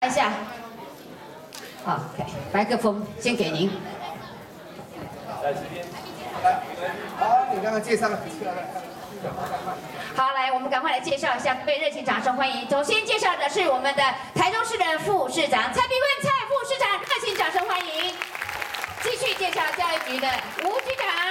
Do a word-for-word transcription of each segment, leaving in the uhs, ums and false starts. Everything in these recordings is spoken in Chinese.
一下。好 ，OK， 麦克风先给您。 来这边，来，好，你刚刚介绍了。 好，来，我们赶快来介绍一下，各位热情掌声欢迎。首先介绍的是我们的台中市的副市长蔡碧坤蔡副市长，热情掌声欢迎。继续介绍教育局的吴局长。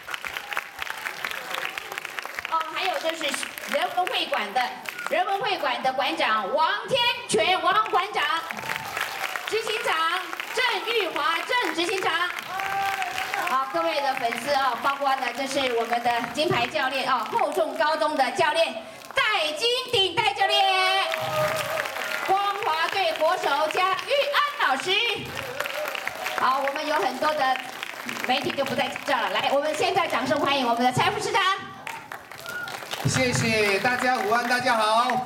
哦，还有就是人文会馆的人文会馆的馆长王天全王馆长，执行长郑玉华郑执行长。好，各位的粉丝啊，包括呢，这是我们的金牌教练啊，厚重高中的教练戴金鼎戴教练，光华队国手加玉安老师。好，我们有很多的媒体就不再介绍了，来，我们现在掌声欢迎我们的蔡副市长。 谢谢大家，午安，大家好。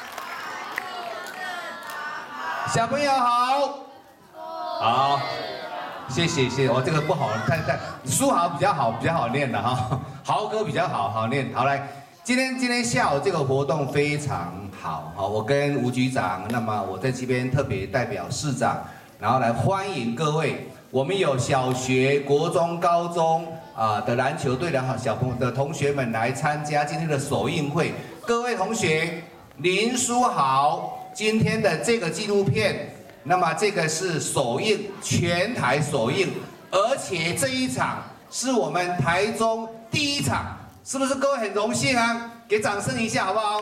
小朋友好。好。谢谢谢谢，我、哦、这个不好，太太书豪比较好，比较好念的哈，豪哥比较好好念。好来，今天今天下午这个活动非常好，好，我跟吴局长，那么我在这边特别代表市长，然后来欢迎各位。我们有小学、国中、高中啊、呃、的篮球队的小朋友的同学们来参加今天的首映会。各位同学，林书豪今天的这个纪录片。那么这个是首映，全台首映，而且这一场是我们台中第一场，是不是各位很荣幸啊？给掌声一下好不好？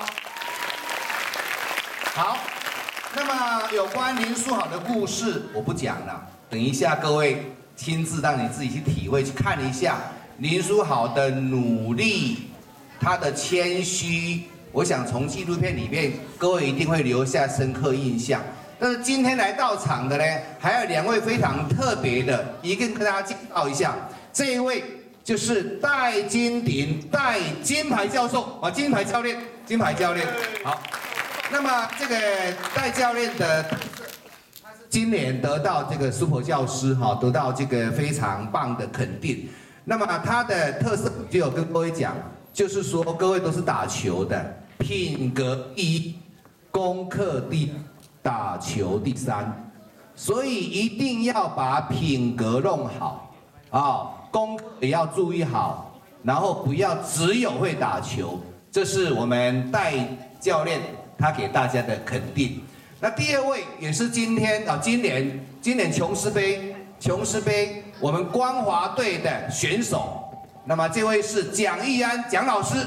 好，那么有关林书豪的故事我不讲了，等一下各位亲自让你自己去体会，去看一下林书豪的努力，他的谦虚，我想从纪录片里面各位一定会留下深刻印象。但是今天来到场的呢，还有两位非常特别的，一个跟大家介绍一下。这一位就是戴金鼎戴金牌教授啊，金牌教练，金牌教练。好，那么这个戴教练的，他是今年得到这个super教师哈，得到这个非常棒的肯定。那么他的特色就有跟各位讲，就是说各位都是打球的，品格第一，功课第一。打球第三，所以一定要把品格弄好啊，功课也要注意好，然后不要只有会打球，这是我们戴教练他给大家的肯定。那第二位也是今天啊，今年今年琼斯杯琼斯杯我们光华队的选手，那么这位是蒋义安蒋老师，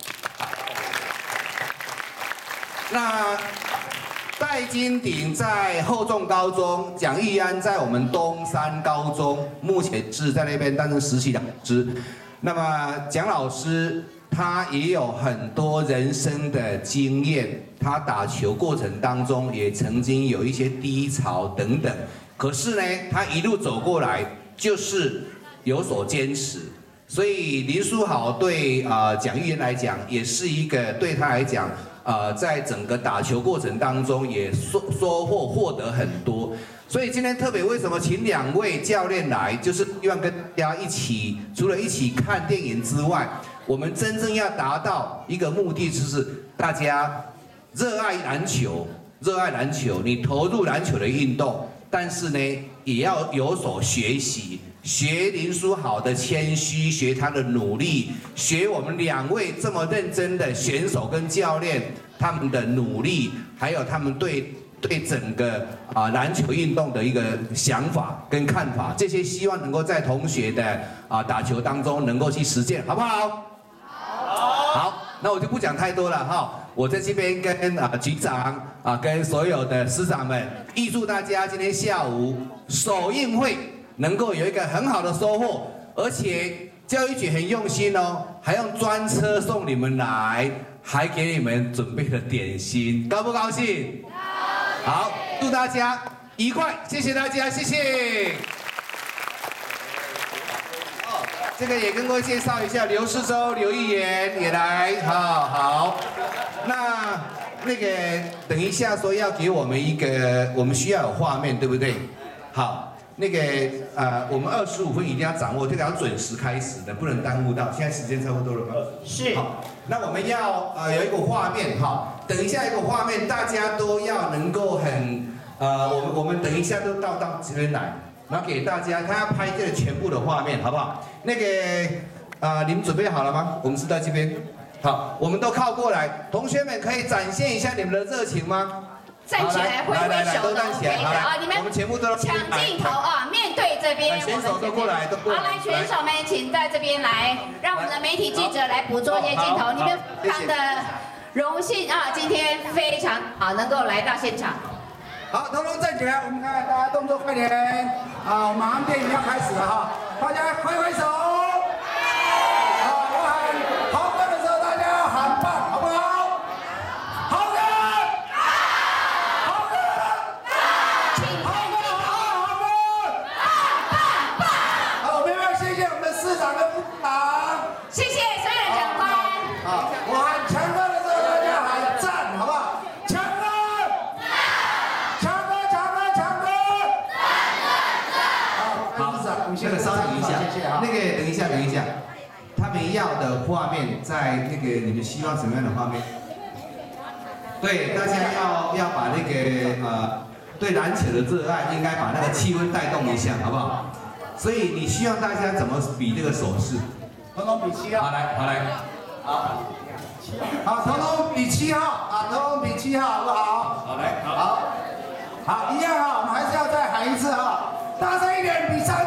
那。戴金鼎在厚重高中，蒋义安在我们东山高中，目前是在那边担任实习老师。那么蒋老师他也有很多人生的经验，他打球过程当中也曾经有一些低潮等等，可是呢，他一路走过来就是有所坚持。所以林书豪对啊、呃、蒋义安来讲，也是一个对他来讲。呃，在整个打球过程当中，也收收获获得很多，所以今天特别为什么请两位教练来，就是希望跟大家一起，除了一起看电影之外，我们真正要达到一个目的，就是大家热爱篮球，热爱篮球，你投入篮球的运动，但是呢，也要有所学习。学林书豪的谦虚，学他的努力，学我们两位这么认真的选手跟教练他们的努力，还有他们对对整个啊篮球运动的一个想法跟看法，这些希望能够在同学的啊打球当中能够去实践，好不好？好。好，那我就不讲太多了哈。我在这边跟啊局长啊跟所有的师长们，预祝大家今天下午首映会。能够有一个很好的收获，而且教育局很用心哦，还用专车送你们来，还给你们准备了点心，高不高兴？好，祝大家愉快，谢谢大家，谢谢。哦，这个也跟各位介绍一下，刘世洲、刘议员也来，好好。那那个等一下说要给我们一个，我们需要有画面，对不对？好。那个呃，我们二十五分一定要掌握，这个要准时开始的，不能耽误到。现在时间差不多了吗？ 是。 好，那我们要呃有一个画面哈，等一下一个画面，大家都要能够很呃，我们我们等一下都到到这边来，然后给大家看要拍这个全部的画面，好不好？那个呃，你们准备好了吗？我们是在这边，好，我们都靠过来，同学们可以展现一下你们的热情吗？ 站起来挥挥手都 OK 的啊！你们我们全部都抢镜头啊！面对这边， 选手都过来，都过来。 好，来选手们，请在这边来，让我们的媒体记者来捕捉一些镜头。你们非常的荣幸啊，今天非常好能够来到现场。 好，统统站起来，我们看大家动作快点啊！我马上电影要开始了哈，大家挥挥手。 那个稍等一下，那个等一下，等一下，他们要的画面在那个你们希望什么样的画面？对，大家要要把那个呃对篮球的热爱，应该把那个气氛带动一下，好不好？所以你希望大家怎么比这个手势？ 统统比七号。 好来，好来，好， 好，统统比七号啊，统统比七号，好不好？ 好来， 好，好，一样哈，我们还是要再喊一次哈，大声一点，比上。